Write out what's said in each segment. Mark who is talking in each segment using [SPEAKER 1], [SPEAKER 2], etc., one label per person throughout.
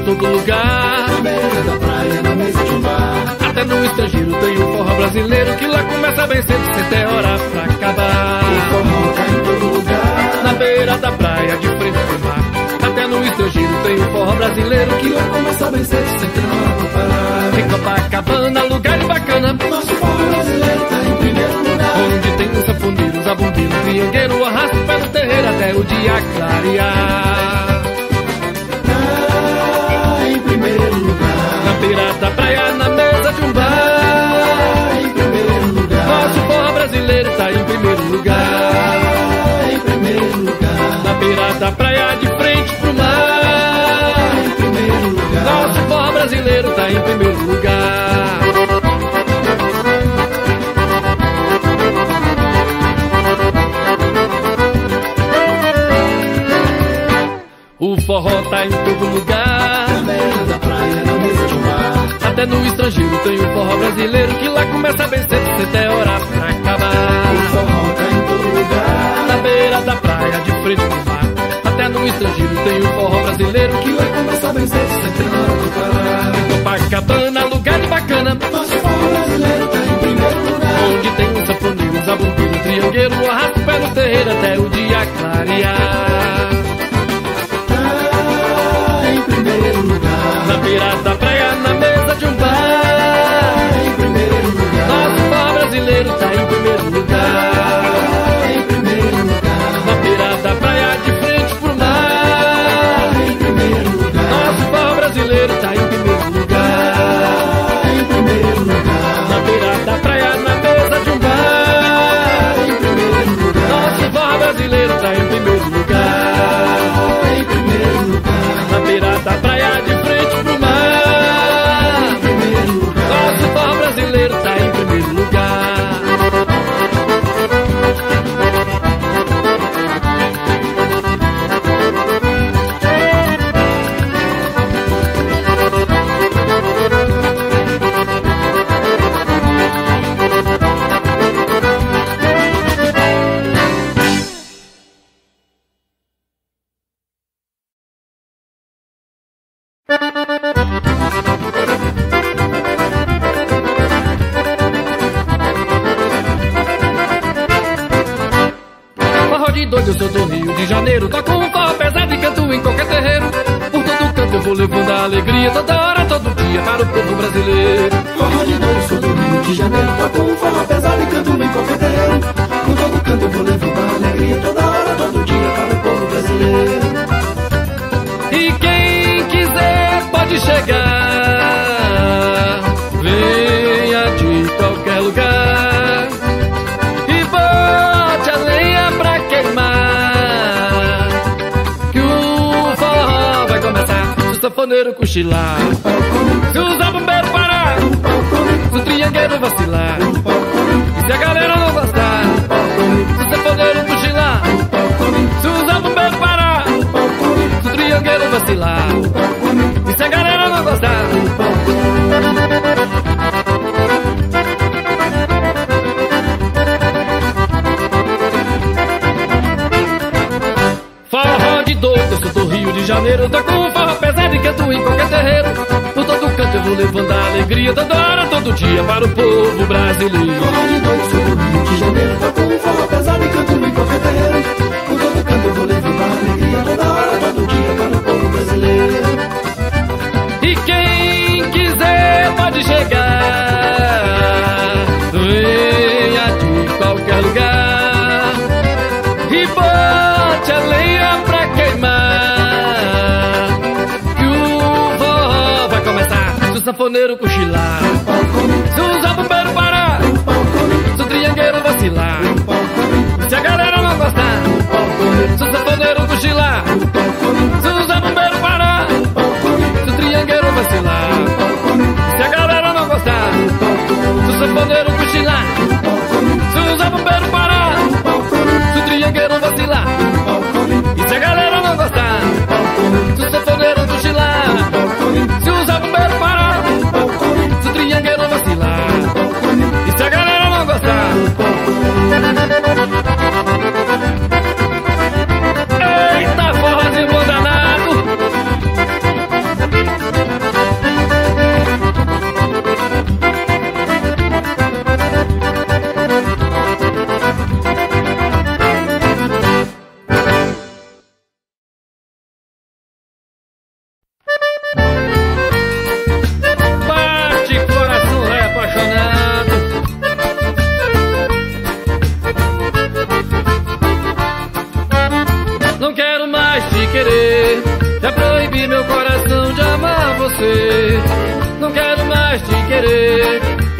[SPEAKER 1] todo lugar.
[SPEAKER 2] Na beira da praia, na mesa de um bar.
[SPEAKER 1] Até no estrangeiro tem um forró brasileiro que lá começa bem cedo, sem ter hora pra acabar.
[SPEAKER 2] O forró tá em todo lugar.
[SPEAKER 1] Na beira da praia, de frente pro mar. Até no estrangeiro tem um forró brasileiro que lá
[SPEAKER 2] Começa bem cedo, sem ter hora pra parar.
[SPEAKER 1] em Copacabana, lugar bacana,
[SPEAKER 2] Nosso forró brasileiro tá em primeiro lugar.
[SPEAKER 1] onde tem um sanfoneiro, zabumbeiro, triangueiro, arrasta o pé no terreiro até o dia clarear.
[SPEAKER 2] Tá em primeiro lugar.
[SPEAKER 1] Na beira da praia, na mesa de um bar.
[SPEAKER 2] Tá em primeiro lugar.
[SPEAKER 1] Nosso forró brasileiro tá em primeiro lugar.
[SPEAKER 2] Tá em primeiro lugar.
[SPEAKER 1] Na beira da praia, de frente pro mar.
[SPEAKER 2] Tá em primeiro lugar.
[SPEAKER 1] Nosso forró brasileiro tá em primeiro lugar. O forró tá em todo lugar.
[SPEAKER 2] Na beira da praia, na mesa de um bar.
[SPEAKER 1] Até no estrangeiro tem um forró brasileiro que lá começa bem cedo, sem ter hora pra acabar.
[SPEAKER 2] O forró tá em todo lugar.
[SPEAKER 1] Na beira da praia, de frente pro mar. Até no estrangeiro tem um forró brasileiro que lá
[SPEAKER 2] Começa bem cedo, sem ter hora pra parar.
[SPEAKER 1] Copacabana, lugar bacana,
[SPEAKER 2] Nosso forró brasileiro tá em primeiro lugar.
[SPEAKER 1] onde tem um sanfoneiro, zabumbeiro, triangueiro, arrasta o pé no terreiro até o dia clarear.
[SPEAKER 2] Tá em primeiro lugar.
[SPEAKER 1] Na beira da praia, na mesa de um bar.
[SPEAKER 2] Tá em primeiro lugar.
[SPEAKER 1] Nosso forró brasileiro tá em primeiro lugar.
[SPEAKER 2] Tá em primeiro lugar.
[SPEAKER 1] Na beira da praia, de frente pro mar.
[SPEAKER 2] Tá em primeiro lugar.
[SPEAKER 1] Nosso forró brasileiro tá em primeiro lugar.
[SPEAKER 2] Tá em primeiro lugar.
[SPEAKER 1] Na beira da praia, na mesa de um bar.
[SPEAKER 2] Tá em primeiro lugar.
[SPEAKER 1] Nosso forró brasileiro tá em primeiro lugar.
[SPEAKER 2] Tá em primeiro lugar.
[SPEAKER 1] Na beira da praia, de frente pro mar.
[SPEAKER 2] Em primeiro lugar.
[SPEAKER 1] Nosso forró brasileiro tá em primeiro lugar. Forró de doido, eu sou do Rio de Janeiro. Toco um forró pesado e canto em qualquer terreiro. Por todo canto eu vou levando a alegria, toda hora, todo dia, para o povo brasileiro.
[SPEAKER 2] Forró de doido, sou do Rio de Janeiro. Toco um forró pesado e canto em qualquer terreiro. Por todo canto eu vou levando a alegria, toda hora, todo dia, para o povo brasileiro.
[SPEAKER 1] E quem quiser pode chegar, venha de qualquer lugar e bote a lenha pra queimar, que o forró vai começar. Se o sanfoneiro cochilar, se o zabumbeiro parar, se o triangueiro vacilar, e se a galera não gostar, se o sanfoneiro cochilar, se o zabumbeiro parar, se o triangueiro vacilar, e se a galera não gostar. Forró de doido, eu sou do Rio de Janeiro. Toco um forró pesado e canto em qualquer terreiro. Por todo canto eu vou levando a alegria, toda hora, todo dia, para o povo brasileiro.
[SPEAKER 2] Forró de doido, sou do Rio de Janeiro. Toco um forró pesado e canto em qualquer terreiro. Por todo canto eu vou levando a alegria, toda hora, todo dia, para o povo brasileiro.
[SPEAKER 1] E quem quiser pode chegar, venha de qualquer lugar e bote a lenha pra queimar, que o forró vai começar. Se o sanfoneiro cochilar, se o zabumbeiro parar, se o triangueiro vacilar, se a galera não gostar, se o sanfoneiro cochilar, se o zabumbeiro parar, se o triangueiro vacilar, se a galera não gostar, se o sanfoneiro cochilar, se o zabumbeiro parar, se o triangueiro vacilar, e se a galera não gostar, se o sanfoneiro cochilar, se o zabumbeiro parar, se o triangueiro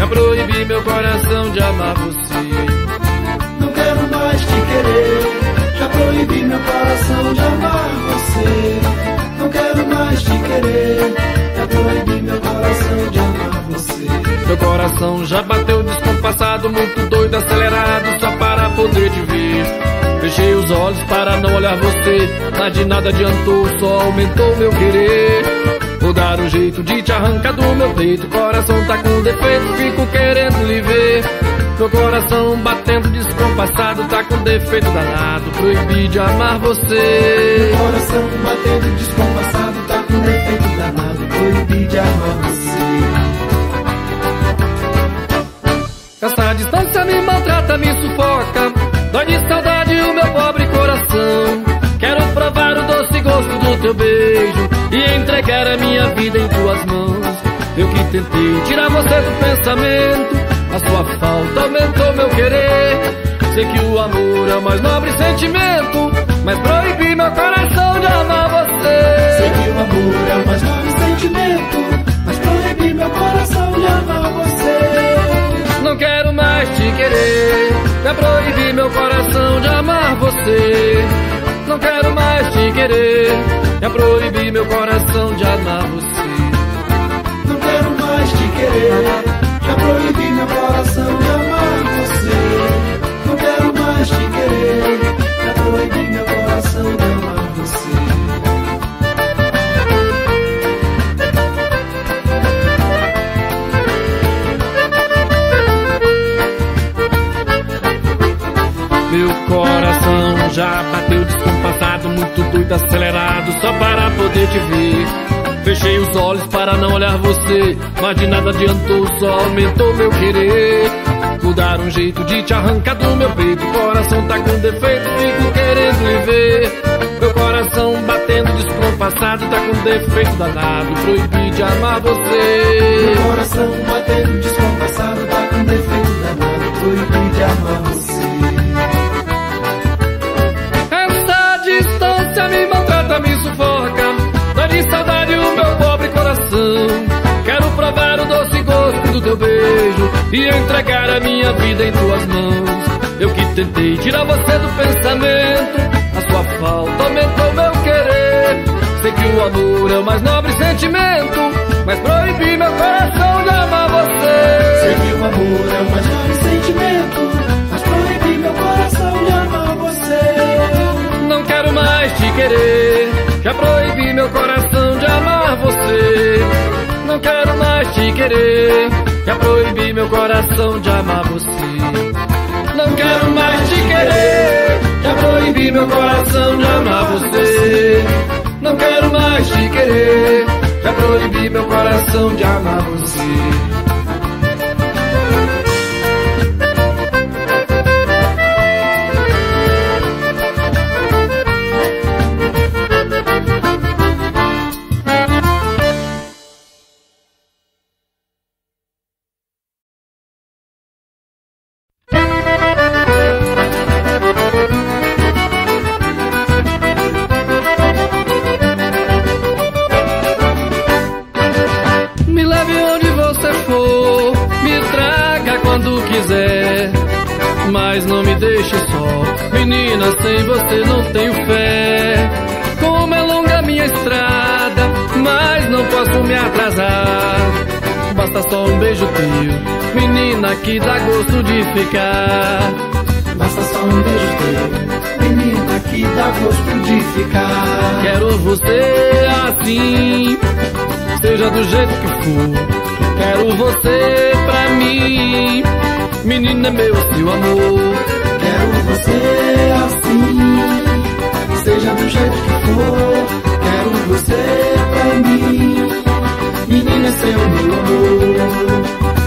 [SPEAKER 1] proibi meu coração de amar você.
[SPEAKER 2] Não quero mais te querer, já proibi meu coração de amar você. Não quero mais te querer, já proibi meu coração de amar você.
[SPEAKER 1] Meu coração já bateu descompassado, muito doido, acelerado, só para poder te ver. Fechei os olhos para não olhar você, mas de nada adiantou, só aumentou meu querer. Vou dar um jeito de te arrancar do meu peito, o coração tá com defeito, fico querendo lhe ver. Meu coração batendo descompassado, tá com defeito danado, proibi de amar você.
[SPEAKER 2] Meu coração batendo descompassado, tá com defeito danado, proibi de amar você.
[SPEAKER 1] Essa distância me maltrata, me sufoca, dói de saudade o meu pobre coração. Quero provar o doce gosto do teu beijo e entregar a minha vida em tuas mãos. Eu que tentei tirar você do pensamento, a sua falta aumentou meu querer. Sei que o amor é o mais nobre sentimento, mas proibi meu coração de amar você.
[SPEAKER 2] Sei que o amor é o mais nobre sentimento, mas proibi meu coração de amar você.
[SPEAKER 1] Não quero mais te querer, já proibi meu coração de amar você. Não quero mais te querer, já proibi meu coração de amar você.
[SPEAKER 2] Não quero mais te querer, já proibi meu coração de amar você. Não quero mais te querer, já proibi meu coração de amar você.
[SPEAKER 1] Meu coração já bateu descompassado, muito doido, acelerado, só para poder te ver. Fechei os olhos para não olhar você, mas de nada adiantou, só aumentou meu querer. Vou dar um jeito de te arrancar do meu peito, o coração tá com defeito, fico querendo lhe ver. Meu coração batendo descompassado, tá com defeito danado, proibi de amar você.
[SPEAKER 2] Meu coração batendo descompassado, tá com defeito danado, proibi de amar você.
[SPEAKER 1] Me maltrata, me sufoca, dói de saudade o meu pobre coração. Quero provar o doce gosto do teu beijo e entregar a minha vida em tuas mãos. Eu que tentei tirar você do pensamento, a sua falta aumentou meu querer. Sei que o amor é o mais nobre sentimento, mas proibi meu coração de amar você.
[SPEAKER 2] Sei que o amor é o mais nobre sentimento, mas proibi meu coração de amar você.
[SPEAKER 1] Não quero mais te querer, já proibi meu coração de amar você. Não quero mais te querer, já proibi meu coração de amar você. Não quero mais te querer, já proibi meu coração de amar você. Não quero mais te querer, já proibi meu coração de amar você. Mas não me deixe só, menina, sem você não tenho fé. Como é longa a minha estrada, mas não posso me atrasar. Basta só um beijo teu, menina, que dá gosto de ficar.
[SPEAKER 2] Basta só um beijo teu, menina, que dá gosto de ficar.
[SPEAKER 1] Quero você assim, seja do jeito que for. Quero você pra mim, menina, é meu seu amor.
[SPEAKER 2] Quero você assim, seja do jeito que for. Quero você pra mim, menina, é seu meu amor.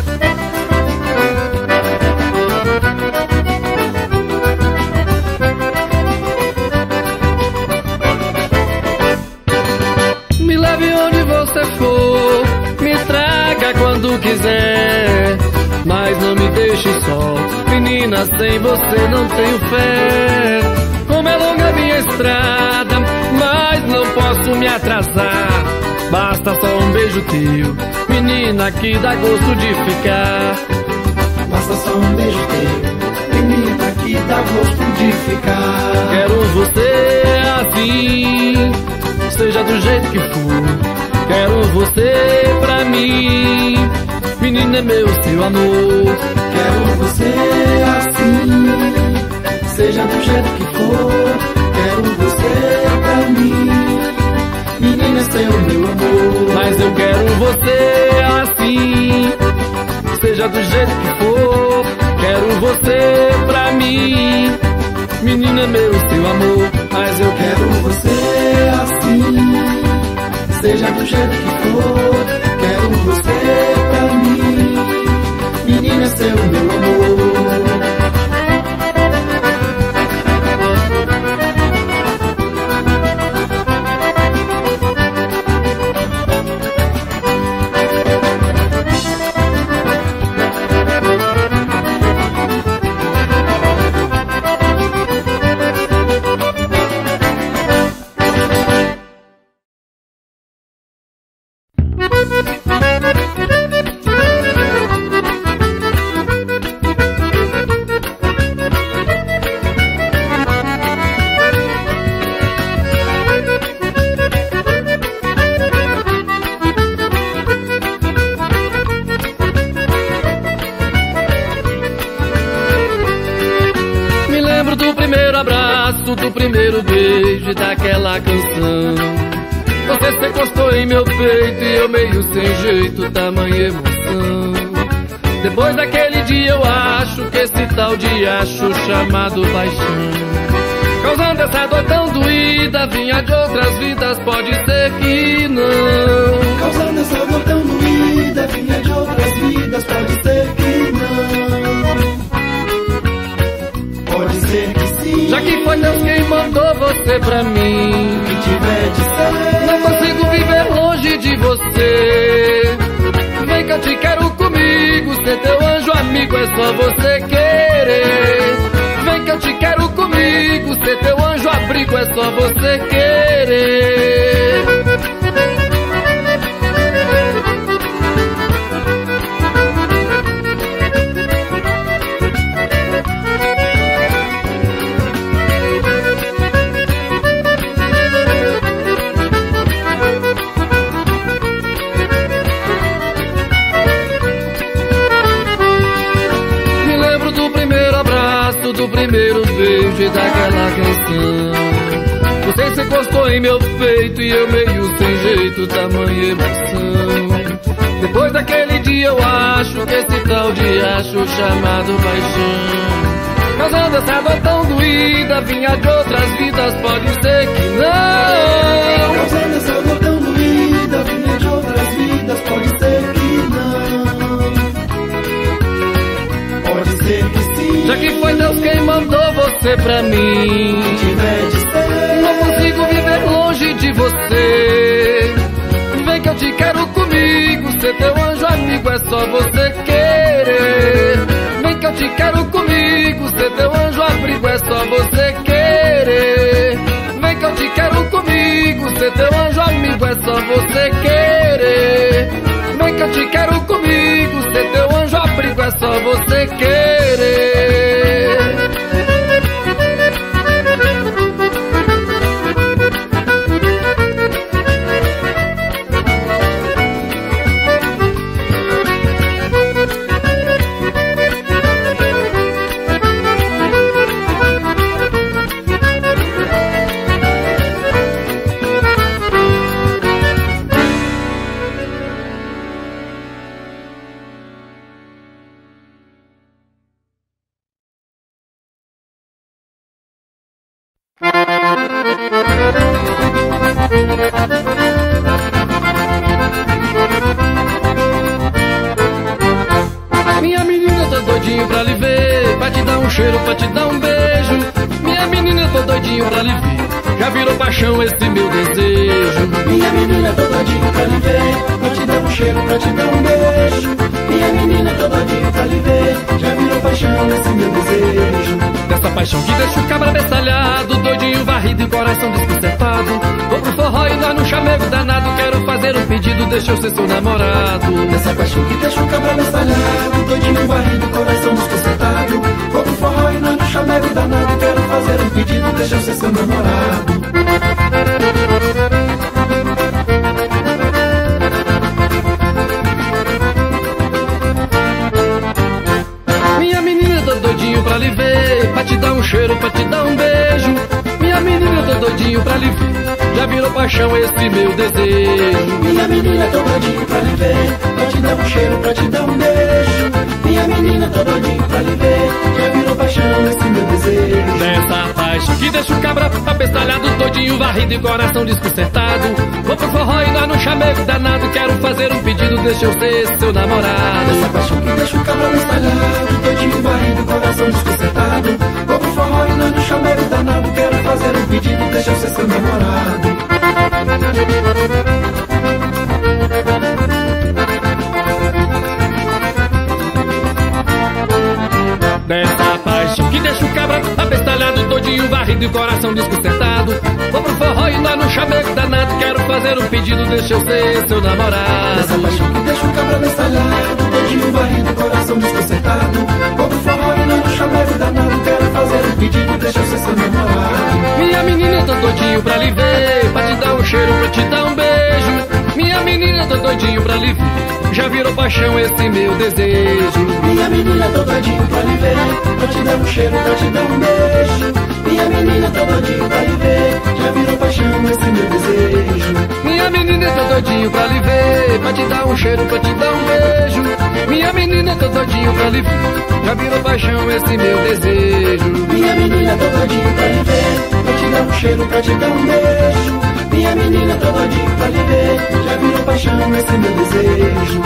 [SPEAKER 1] Me leve onde você for, me traga quando quiser, mas não me deixe só, menina, sem você não tenho fé. Como é longa a minha estrada, mas não posso me atrasar. Basta só um beijo beijo teu, menina, que dá gosto de ficar.
[SPEAKER 2] Basta só um beijo teu, menina, que dá gosto de ficar.
[SPEAKER 1] Quero você assim, seja do jeito que for. Quero você pra mim, menina, é meu, seu amor.
[SPEAKER 2] Quero você assim, seja do jeito que for. Quero você pra mim, menina, é seu, meu amor.
[SPEAKER 1] Mas eu quero você assim, seja do jeito que for. Quero você pra mim, menina, é meu, seu amor. Mas eu
[SPEAKER 2] Quero você assim, seja do jeito que for. Quero você pra mim, menina, é seu, meu amor.
[SPEAKER 1] Do primeiro beijo e daquela canção. Você se encostou em meu peito e eu meio sem jeito, tamanha emoção. Depois daquele dia eu acho que esse tal de acho chamado paixão, causando essa dor tão doída, vinha de outras vidas, pode ser que não.
[SPEAKER 2] Causando essa dor tão doída, vinha de outras vidas, pode ser que não. Pode ser que sim,
[SPEAKER 1] já que foi Deus quem mandou você pra mim.
[SPEAKER 2] que tiver de ser,
[SPEAKER 1] Não consigo viver longe de você. Vem que eu te quero comigo, ser teu anjo amigo é só você querer. Vem que eu te quero comigo, ser teu anjo abrigo é só você querer. Do primeiro beijo e daquela canção. Você se encostou em meu peito e eu meio sem jeito, tamanha emoção. Depois daquele dia eu acho que esse tal de acho chamado paixão, causando essa dor tão doída, vinha de outras vidas, pode ser que não.
[SPEAKER 2] Causando essa dor tão doída, vinha de outras vidas, pode ser que não. Pode ser que sim,
[SPEAKER 1] já que foi Deus quem mandou você pra mim.
[SPEAKER 2] que tiver de ser,
[SPEAKER 1] Não consigo viver longe de você. Vem que eu te quero comigo, ser teu anjo amigo é só você querer. Vem que eu te quero comigo, ser teu anjo abrigo é só você querer. Vem que eu te quero comigo, ser teu anjo amigo é só você querer. Vem que eu te quero comigo, ser teu anjo abrigo é só você querer. Minha menina, tô doidinho pra lhe ver, pra te dar um cheiro, pra te dar um beijo. Minha menina, tô doidinho pra lhe ver, já virou paixão esse meu desejo.
[SPEAKER 2] minha menina, tô doidinho pra lhe ver, pra te dar um cheiro, pra te dar um beijo. Minha menina, tô doidinho pra lhe ver, já virou paixão esse meu desejo.
[SPEAKER 1] Dessa paixão que deixa o cabra bestalhado, doidinho varrido e coração desconcertado. Vou pro forró e nós no chamego danado, quero fazer um pedido deixa eu ser seu namorado.
[SPEAKER 2] Dessa paixão que deixa o cabra bestalhado, doidinho varrido, coração desconcertado. Vou pro forró e não chamego danado. Quero fazer um pedido, deixa eu ser seu namorado.
[SPEAKER 1] Minha menina, tô doidinho pra lhe ver, pra te dar um cheiro, pra te dar um beijo. Minha menina, tô doidinho pra lhe ver, já virou paixão esse meu desejo.
[SPEAKER 2] Minha menina, tô doidinho pra lhe ver, pra te dar um cheiro, pra te dar um beijo. Minha menina, tô doidinho pra lhe ver, já virou paixão esse meu desejo.
[SPEAKER 1] Dessa paixão que deixa o cabra apestalhado, doidinho, varrido e coração desconcertado. Vou pro forró e nós no chamego danado. Quero fazer um pedido, deixa eu ser seu namorado.
[SPEAKER 2] Dessa paixão que deixa o cabra bestalhado, doidinho, varrido, coração desconcertado. Vou pro forró e nós no chamego danado. Quero fazer um pedido, deixa eu ser seu namorado.
[SPEAKER 1] Dessa paixão que deixa o cabra apestalhado, doidinho, varrido e coração desconcertado. Vou pro forró e nós no chamego danado. Quero fazer um pedido, deixa eu ser seu namorado.
[SPEAKER 2] Dessa paixão que deixa o cabra bestalhado, doidinho, varrido, coração desconcertado. Vou pro forró e nós no chamego danado. Quero fazer um pedido, deixa eu ser seu namorado.
[SPEAKER 1] Minha menina, tô doidinho pra lhe ver, pra te dar um cheiro, pra te dar um beijo. Minha menina, tô doidinho pra lhe ver, já virou paixão esse meu desejo.
[SPEAKER 2] Minha menina, tô doidinho pra lhe ver, pra te dar um cheiro, pra te dar um beijo. Minha menina, tô doidinho pra lhe ver, já virou paixão esse meu desejo.
[SPEAKER 1] Minha menina, tô doidinho pra lhe ver, pra te dar um cheiro, pra te dar um beijo. Minha menina, tô doidinho pra lhe ver, já virou paixão esse meu desejo.
[SPEAKER 2] Minha menina, tô doidinho pra lhe ver, pra te dar um cheiro, pra te dar um beijo. Minha menina, tô doidinho pra lhe ver, já virou paixão esse meu desejo.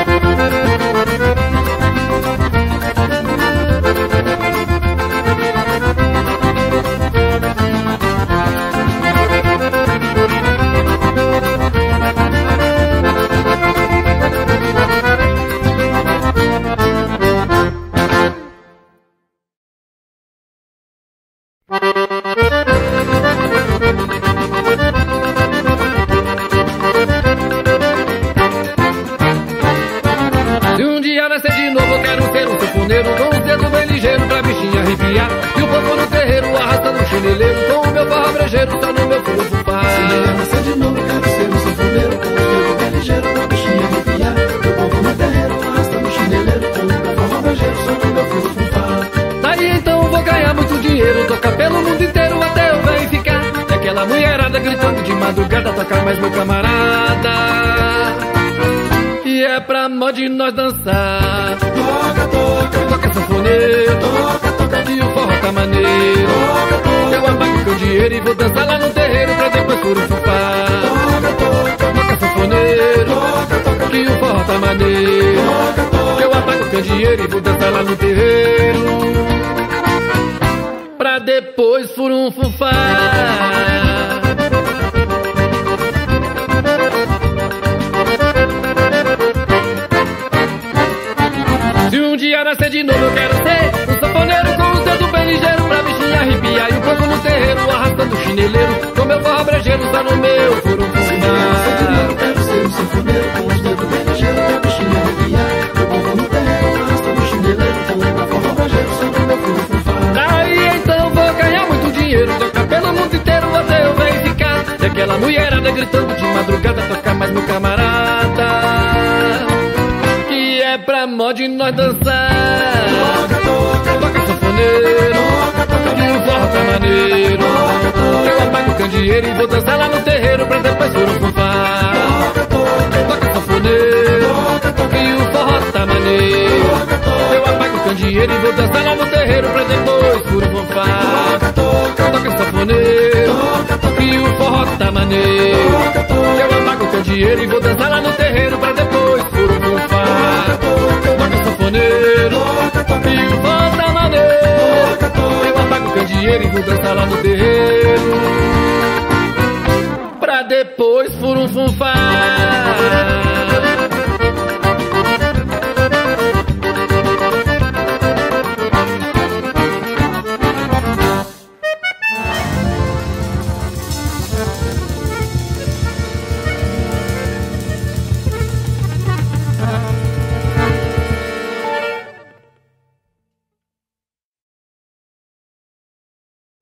[SPEAKER 1] E o povo no terreiro arrastando o chineleiro, com o meu forró brejeiro só no meu furo fufá.
[SPEAKER 2] Se me amasar de novo, quero ser um sanfoneiro, com o dedo bem ligeiro pra bichinha arrepiar. E o povo no terreiro arrastando o chineleiro, com o meu forró brejeiro só no meu furo fufá.
[SPEAKER 1] Daí então vou ganhar muito dinheiro, tocar pelo mundo inteiro até eu verificar. E aquela mulherada gritando de madrugada, tocar mais meu camarada. E é pra mó de nós dançar.
[SPEAKER 2] Toca, toca,
[SPEAKER 1] toca sanfoneiro,
[SPEAKER 2] toca, toca,
[SPEAKER 1] que o forró tá maneiro.
[SPEAKER 2] toca, toca,
[SPEAKER 1] Eu apago com dinheiro e vou dançar lá no terreiro pra depois furufufar.
[SPEAKER 2] toca, toca,
[SPEAKER 1] Toca sanfoneiro,
[SPEAKER 2] toca, toca,
[SPEAKER 1] que o forró tá maneiro.
[SPEAKER 2] toca, toca.
[SPEAKER 1] Eu apago com dinheiro e vou dançar lá no terreiro pra depois furufufar. Se um dia nascer de novo eu quero ser um sanfoneiro com os dedos bem ligeiros pra bichinha arrepiar. E o povo no terreiro arrastando o chineleiro, com meu forró brejeiro só no meu furufufá.
[SPEAKER 2] Quero ser um sanfoneiro com os dedos bem ligeiros pra bichinha arrepiar. E o povo no terreiro arrastando o chineleiro, com o meu forró brejeiro só no meu furufufá.
[SPEAKER 1] Daí então vou ganhar muito dinheiro, tocar pelo mundo inteiro até eu verificar. E aquela mulherada gritando de madrugada, tocar mais meu camarada. Que é pra mó de nós dançar.
[SPEAKER 2] Toca, toca,
[SPEAKER 1] Toca sanfoneiro,
[SPEAKER 2] toca, toca,
[SPEAKER 1] que o forró tá maneiro. Eu apago o candeeiro e vou dançar lá no terreiro pra depois furufufar.
[SPEAKER 2] toca, toca,
[SPEAKER 1] Toca sanfoneiro,
[SPEAKER 2] toca, toca,
[SPEAKER 1] que o forró tá maneiro. Eu apago o candeeiro e vou dançar lá no terreiro pra depois furufufar. Toca sanfoneiro, que o forró tá maneiro. Eu apago o candeeiro e vou dançar lá no terreiro pra depois furufufar. Toca sanfoneiro, que o forró tá maneiro. Eu apago o candeeiro e vou dançar lá no terreiro pra depois furufufar.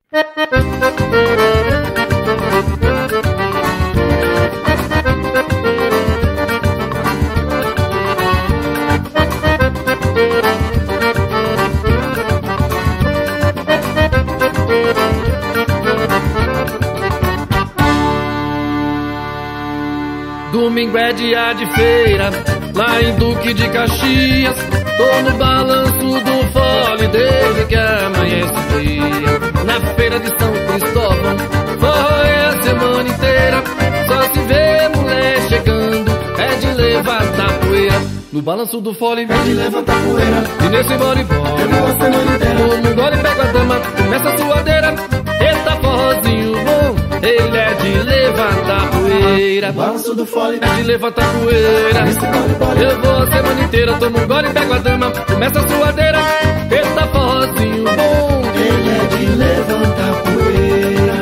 [SPEAKER 1] Domingo é dia de feira, lá em Duque de Caxias. Tô no balanço do fole desde que amanhece o dia. Na feira de São Cristóvão, forró é a semana inteira. Só se vê mulher chegando, é de levantar poeira. No balanço do fole,
[SPEAKER 2] é de levantar poeira.
[SPEAKER 1] E nesse bole
[SPEAKER 2] eu vou a semana inteira.
[SPEAKER 1] No gole pega a dama, começa a suadeira. Eita forrozinho bom, ele é de levantar poeira.
[SPEAKER 2] Balanço do fole,
[SPEAKER 1] é de levantar poeira. Eu vou a semana inteira, tomo um gole, pego a dama, começa a suadeira. Eita forrozinho bom,
[SPEAKER 2] ele é de levantar poeira.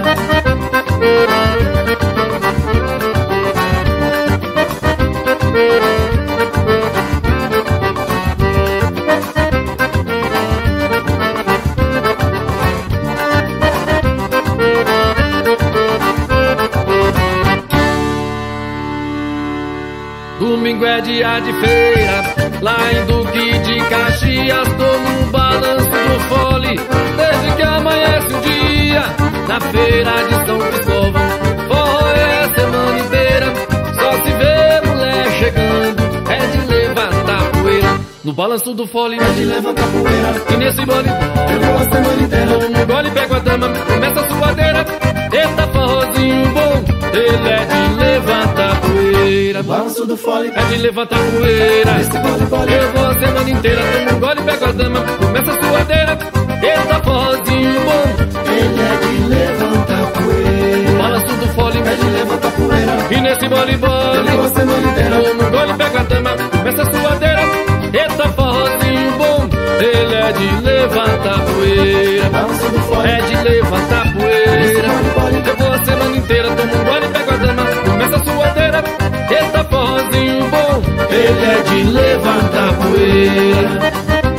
[SPEAKER 1] Domingo é dia de feira, lá em Duque de Caxias. Tô no balanço do fole, desde que amanhece o dia. Na feira de São Cristóvão, forró é a semana inteira. Só se vê mulher chegando, é de levantar poeira. No balanço do fole,
[SPEAKER 2] é de levantar poeira.
[SPEAKER 1] E nesse bole,
[SPEAKER 2] eu vou a semana inteira.
[SPEAKER 1] No gole pego a dama, começa a suadeira. Eita forrozinho bom, ele é de levantar poeira.
[SPEAKER 2] Balanço do fole,
[SPEAKER 1] é de levantar poeira.
[SPEAKER 2] Esse bole,
[SPEAKER 1] eu vou a semana inteira, tomo um gole, pego a dama, começa a suadeira. Eita forrozinho bom,
[SPEAKER 2] ele é de levantar poeira.
[SPEAKER 1] O balanço do fole,
[SPEAKER 2] é de levantar poeira.
[SPEAKER 1] E nesse bole,
[SPEAKER 2] eu vou a semana inteira.
[SPEAKER 1] Tomo um gole, pego a dama, começa a suadeira. Eita forrozinho bom, ele é de levantar poeira.
[SPEAKER 2] Balanço do fole,
[SPEAKER 1] é de levantar poeira. Eu vou a semana inteira, tomo um gole, pego a dama, começa a suadeira. Eita forrozinho bom, ele é de levantar poeira.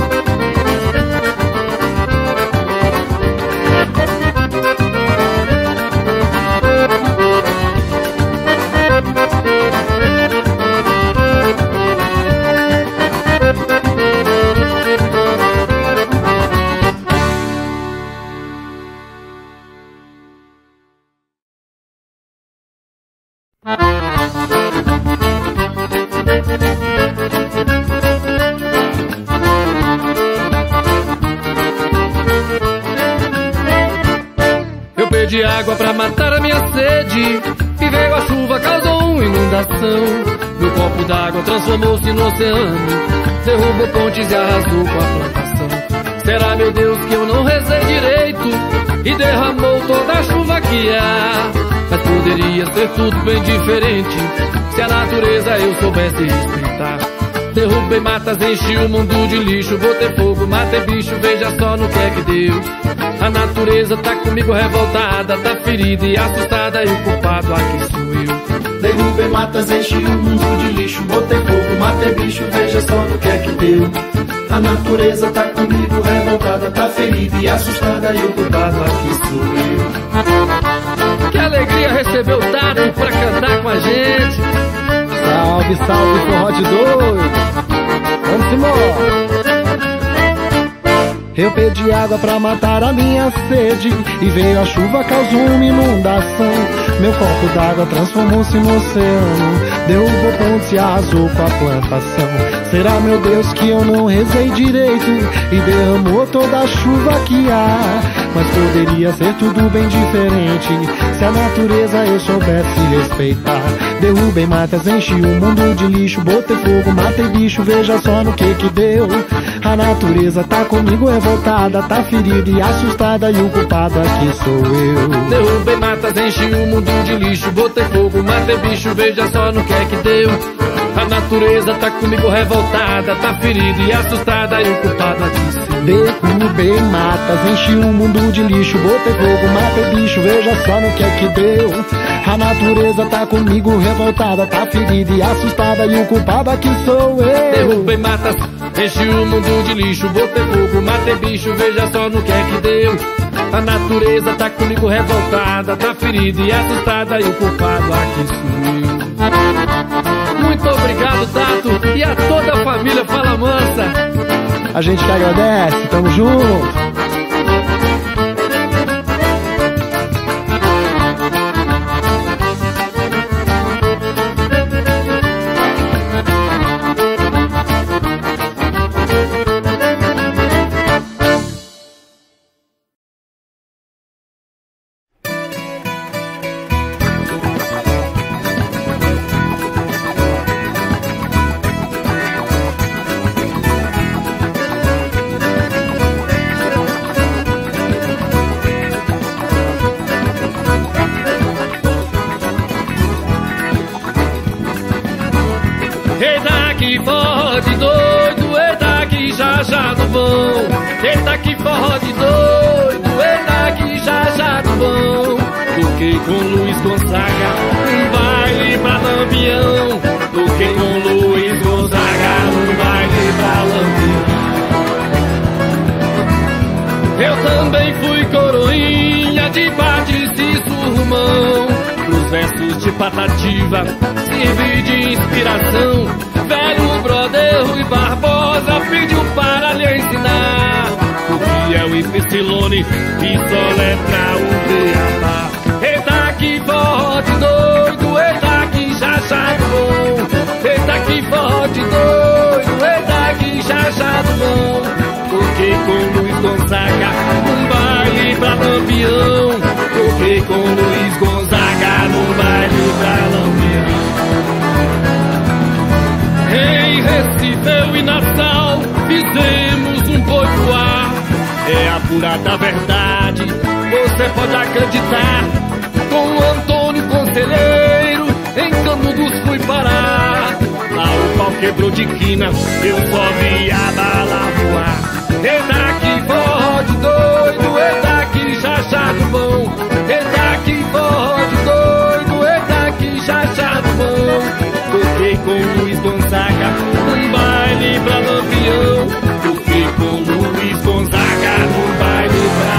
[SPEAKER 1] Eu pedi água pra matar a minha sede, e veio a chuva, causou uma inundação. Meu copo d'água transformou-se no oceano, derrubou pontes e arrasou com a plantação. Será, meu Deus, que eu não rezei direito e derramou toda a chuva que há? Mas poderia ser tudo bem diferente se a natureza eu soubesse respeitar. Derrubei matas, enchi o mundo de lixo, botei fogo, matei bicho, veja só no que é que deu. A natureza tá comigo revoltada, tá ferida e assustada, e o culpado aqui sou eu.
[SPEAKER 2] Derrubei matas, enchi o mundo de lixo, botei fogo, matei bicho, veja só no que é que deu. A natureza tá comigo revoltada, tá ferida e assustada, e o culpado aqui sou eu.
[SPEAKER 1] Que alegria receber o Tato pra cantar com a gente.
[SPEAKER 3] Salve, salve, forró de doido. Vamos embora. Eu pedi água pra matar a minha sede, e veio a chuva, causou uma inundação. Meu copo d'água transformou-se no oceano, derrubou pontes e arrasou com a plantação. Será, meu Deus, que eu não rezei direito e derramou toda a chuva que há? Mas poderia ser tudo bem diferente se a natureza eu soubesse respeitar. Derrubei matas, enchi o mundo de lixo, botei fogo, matei bicho, veja só no que deu. A natureza tá comigo revoltada, tá ferida e assustada, e o culpado aqui sou eu.
[SPEAKER 1] Derrubei matas, enchi o mundo de lixo, botei fogo, matei bicho, veja só no que é que deu. A natureza tá comigo revoltada, tá ferida e assustada, e o culpado aqui sou eu.
[SPEAKER 3] Derrubei matas, enchi o mundo de lixo, botei fogo, matei bicho, veja só no que é que deu. A natureza tá comigo revoltada, tá ferida e assustada, e o culpado aqui sou eu.
[SPEAKER 1] Derrubei matas, enchi o mundo de lixo, botei fogo, matei bicho, veja só no que é que deu. A natureza tá comigo revoltada, tá ferida e assustada, e o culpado aqui sumiu. Muito obrigado, Tato, e a toda a família Fala Mansa.
[SPEAKER 3] A gente que agradece, tamo junto.
[SPEAKER 1] Eita que forró de doido, eita que chachado bom. Eita que forró de doido, eita que chachado bom. Toquei com Luiz Gonzaga, um baile pra Lampião. Toquei com Luiz Gonzaga, um baile pra Lampião. Eu também fui coroinha de Batista e Surmão. Pros versos de Patativa servi de inspiração. Velho brother Rui Barbosa pediu para lhe ensinar o que é o Ipsilone e soletrar o beabá. Eita que forró de doido, eita que chachado bom. Eita que forró de doido, eita que chachado bom. Toquei com Luiz Gonzaga, num baile pra Lampião. Toquei com Luiz Gonzaga, num baile pra Lampião. Em Recife, eu e Nassau fizemos um boi pro ar. É a pura da verdade, você pode acreditar. Com Antônio Conselheiro, em Canudos fui parar. Lá o pau quebrou de quina, eu só vi a bala voar. Eita que forró de doido, eita que chachado bom. Eita que forró de doido, eita que chachado bom. Toquei com Luiz Gonzaga, um baile pra Lampião. Toquei com Luiz Gonzaga, um baile pra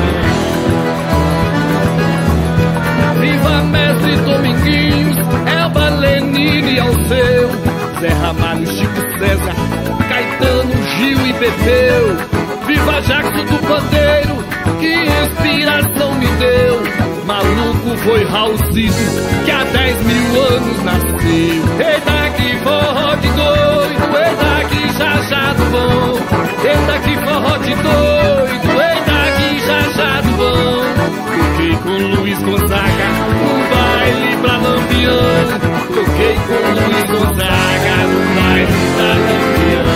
[SPEAKER 1] Lampião. Viva mestre Dominguinhos, Elba Lenine ao seu, Zé Ramalho, Chico César, Caetano, Gil e Pepeu. Viva Jackson do Pandeiro, que inspiração me deu. Maluco foi Raulzito, que há 10 mil anos nasceu. Eita que forró de doido, eita que chachado bom. Eita que forró de doido, eita que chachado bom. Toquei com Luiz Gonzaga, um baile pra Lampião. Toquei com Luiz Gonzaga, um baile pra Lampião.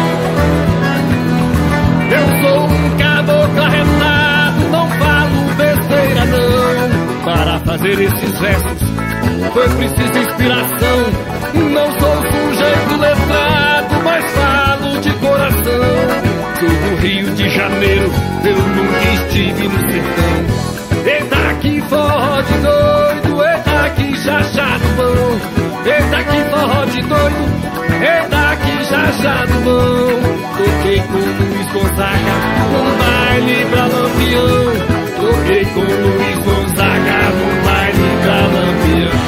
[SPEAKER 1] Eu sou um caboclo arretado, não falo besteira não. Para fazer esses versos foi preciso inspiração. Não sou sujeito letrado, mas falo de coração. Sou do Rio de Janeiro, eu nunca estive no sertão. Eita que forró de doido, eita que chachado bom. Eita que forró de doido, eita que chachado bom. Toquei com Luiz Gonzaga, um baile pra Lampião. Toquei com Luiz Gonzaga, um baile pra Lampião.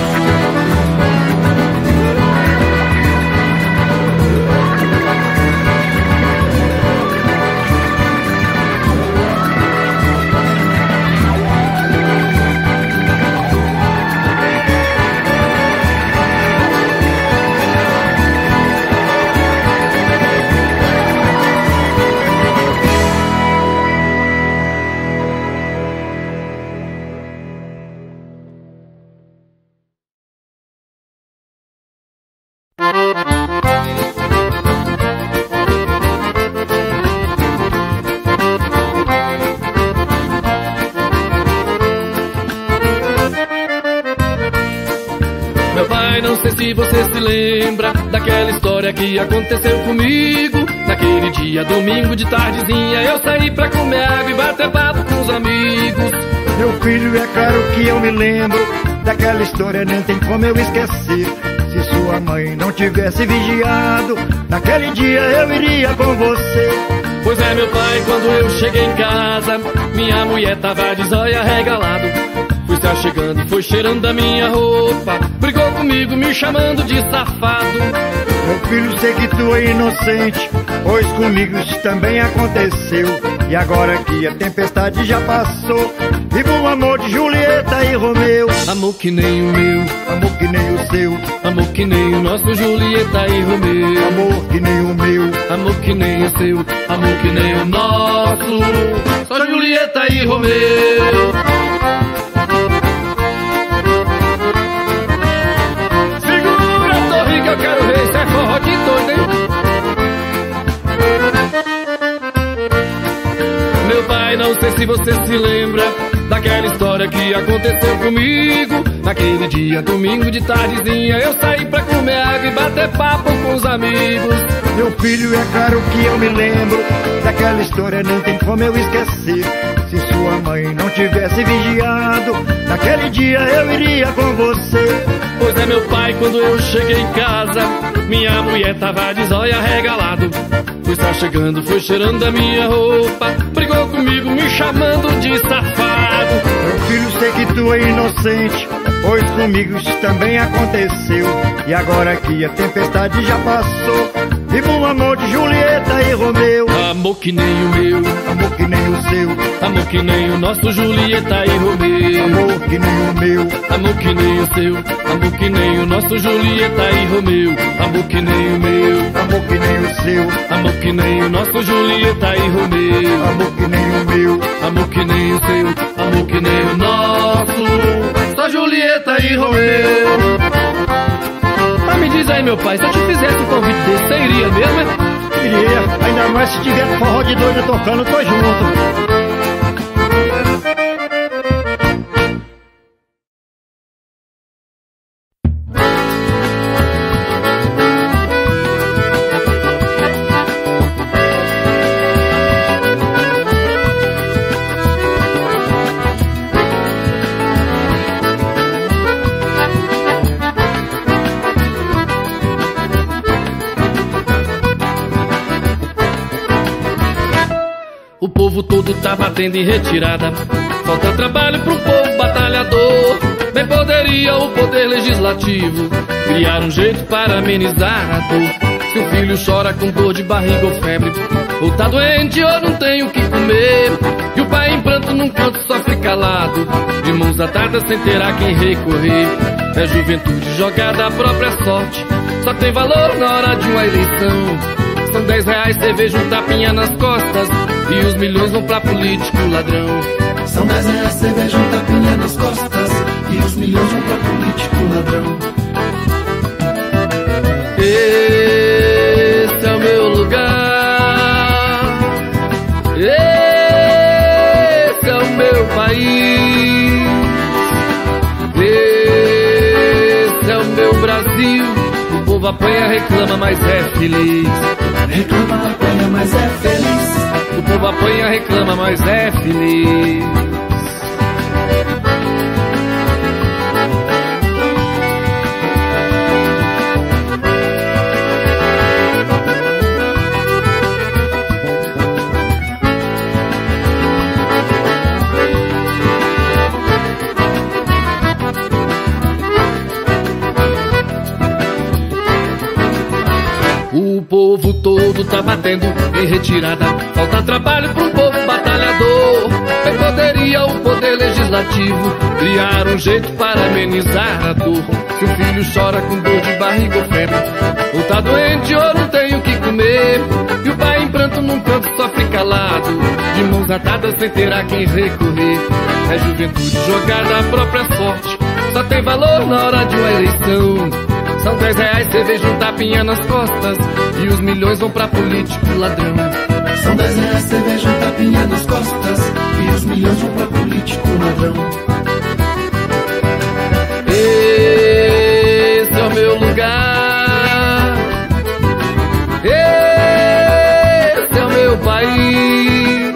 [SPEAKER 1] Não sei se você se lembra daquela história que aconteceu comigo. Naquele dia, domingo de tardezinha, eu saí pra comer água e bater papo com os amigos.
[SPEAKER 4] Meu filho, é claro que eu me lembro daquela história, nem tem como eu esquecer. Se sua mãe não tivesse vigiado, naquele dia eu iria com você.
[SPEAKER 1] Pois é, meu pai, quando eu cheguei em casa, minha mulher tava de zóia regalado. Fui se achegando, foi cheirando da minha roupa, brigou comigo, me chamando de safado.
[SPEAKER 4] Meu filho, sei que tu é inocente, pois comigo isso também aconteceu. E agora que a tempestade já passou, viva o amor de Julieta e Romeu.
[SPEAKER 1] Amor que nem o meu,
[SPEAKER 4] amor que nem o seu,
[SPEAKER 1] amor que nem o nosso Julieta e Romeu.
[SPEAKER 4] amor que nem o meu,
[SPEAKER 1] amor que nem o seu, amor que nem o nosso, só Julieta e Romeu. Segura a torre que eu quero ver, isso é forró de doido, hein? Meu pai, não sei se você se lembra daquela história que aconteceu comigo. Naquele dia, domingo de tardezinha, eu saí pra comer água e bater papo com os amigos.
[SPEAKER 4] meu filho, é claro que eu me lembro daquela história, não tem como eu esquecer. Se sua mãe não tivesse vigiado, naquele dia eu iria com você.
[SPEAKER 1] Pois é, meu pai, quando eu cheguei em casa, minha mulher tava de zóia regalado. Fui só chegando, foi cheirando da minha roupa, brigou comigo, me chamando de safado.
[SPEAKER 4] Meu filho, sei que tu é inocente, pois comigo isso também aconteceu. E agora que a tempestade já passou, viva o amor de Julieta e Romeu.
[SPEAKER 1] Amor que nem o meu,
[SPEAKER 4] amor que nem o seu,
[SPEAKER 1] amor que nem o nosso Julieta e Romeu.
[SPEAKER 4] amor que nem o meu,
[SPEAKER 1] amor que nem o seu, amor que nem o nosso Julieta e Romeu. Amor que nem o meu,
[SPEAKER 4] amor que nem o seu,
[SPEAKER 1] amor que nem o nosso Julieta e Romeu.
[SPEAKER 4] amor que nem o meu,
[SPEAKER 1] Amor que nem o seu, amor que nem o nosso, só Julieta e Romeu. Mas me diz aí, meu pai, se eu te fizesse um convite desse, você iria mesmo, hein?
[SPEAKER 4] iria, ainda mais se tiver forró de doido tocando, tô junto.
[SPEAKER 1] O povo todo tá batendo em retirada, falta trabalho pro povo batalhador. Bem poderia o poder legislativo criar um jeito para amenizar a dor. Se o filho chora com dor de barriga ou febre, ou tá doente ou não tem o que comer, e o pai em pranto num canto sofre calado, de mãos atadas sem ter a quem recorrer. É juventude jogada à própria sorte, só tem valor na hora de uma eleição. São 10 reais, cerveja, um tapinha nas costas, e os milhões vão pra político ladrão.
[SPEAKER 2] São 10 reais, cerveja, um tapinha nas costas, e os milhões vão pra político ladrão.
[SPEAKER 1] Esse é o meu lugar, esse é o meu país, esse é o meu Brasil. O povo apanha, reclama, mas é feliz.
[SPEAKER 2] Reclama, apanha, mas é feliz.
[SPEAKER 1] O povo apanha, reclama, mas é feliz. O povo todo tá batendo em retirada, falta trabalho pro povo batalhador. Bem poderia o poder legislativo criar um jeito para amenizar a dor. Se o filho chora com dor de barriga ou febre, ou tá doente ou não tem o que comer, e o pai em pranto num canto sofre calado, de mãos atadas sem ter a quem recorrer. É juventude jogada à própria sorte, só tem valor na hora de uma eleição. São 10 reais, cerveja, um tapinha nas costas, e os milhões vão pra político ladrão.
[SPEAKER 2] São 10 reais, cerveja, um tapinha nas costas, e os milhões vão pra político ladrão.
[SPEAKER 1] Esse é o meu lugar, esse é o meu país,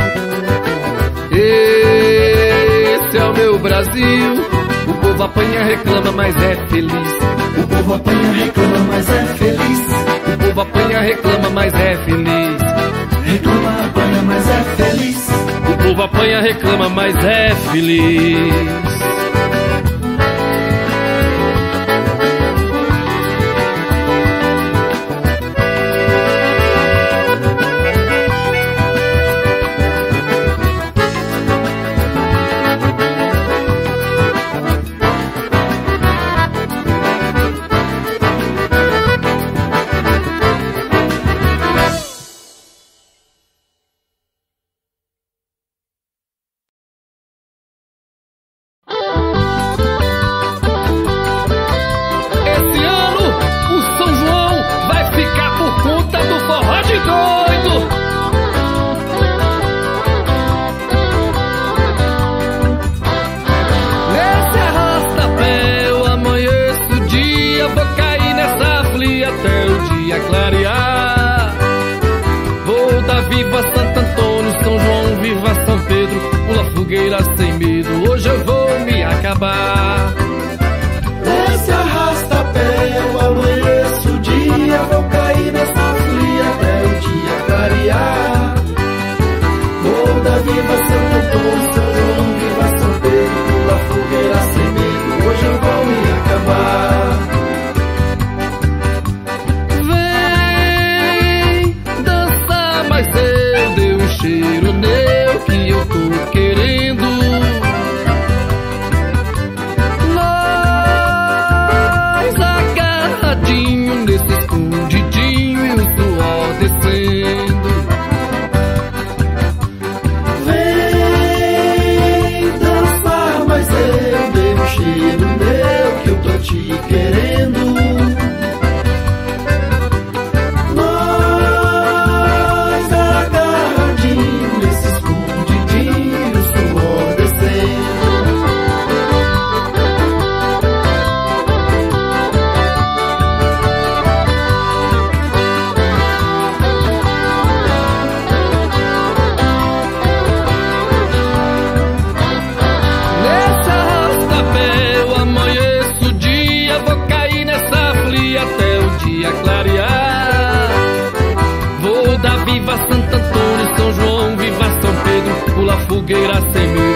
[SPEAKER 1] esse é o meu Brasil. O povo apanha, reclama, mas é feliz.
[SPEAKER 2] O povo apanha, reclama, mas é feliz.
[SPEAKER 1] O povo apanha, reclama, mas é feliz.
[SPEAKER 2] reclama, apanha, mas é feliz.
[SPEAKER 1] O povo apanha, reclama, mas é feliz. Até o dia clarear, vou dar viva Santo Antônio, São João, viva São Pedro, pula fogueira sem medo, hoje eu vou me acabar.
[SPEAKER 2] Nesse arrasta-pé eu amanheço o dia, vou cair nessa fria até o dia clarear. Vou dar viva Santo Antônio, São João, viva São Pedro, pula fogueira sem medo, hoje eu vou me acabar.
[SPEAKER 1] Mas eu dei um cheiro nele que eu tô querendo. Nós agarradinho nesse escondidinho e o suor descendo.
[SPEAKER 2] Vem dançar, mas eu dei um cheiro nele que eu tô te querendo.
[SPEAKER 1] Viva Santo Antônio, São João, viva São Pedro, pula fogueira sem medo,